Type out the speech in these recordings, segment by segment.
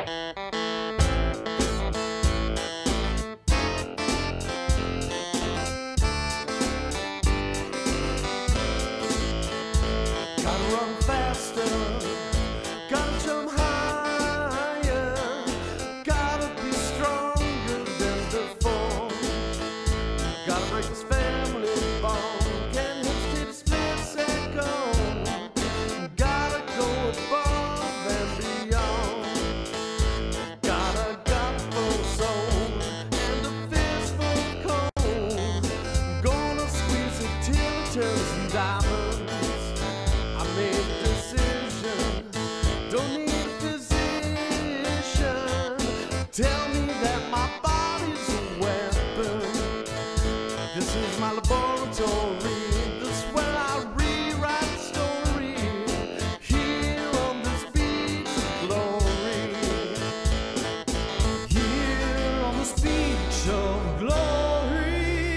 Tell me that my body's a weapon. This is my laboratory. This is where I rewrite the story. Here on this beach of glory. Here on this beach of glory.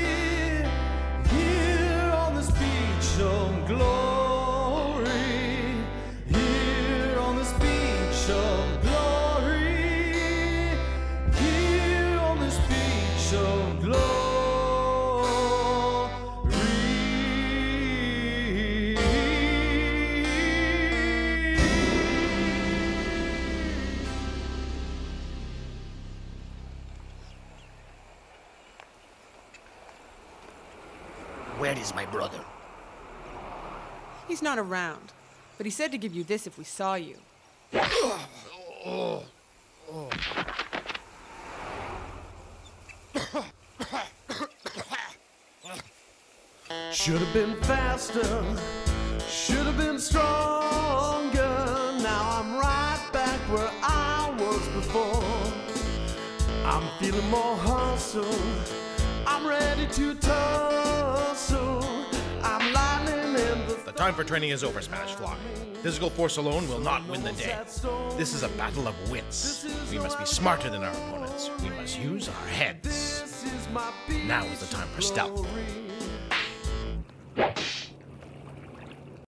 Here on this beach of glory. Here on this beach of glory. Of glory. Where is my brother? He's not around, but he said to give you this if we saw you. Should have been faster, should have been stronger. Now I'm right back where I was before. I'm feeling more hustle, I'm ready to tussle. I'm lightning in The time for training is over, Spanish Fly. Physical force alone will not win the day. This is a battle of wits. We must be smarter than our opponents. We must use our heads. Now is the time for stealth.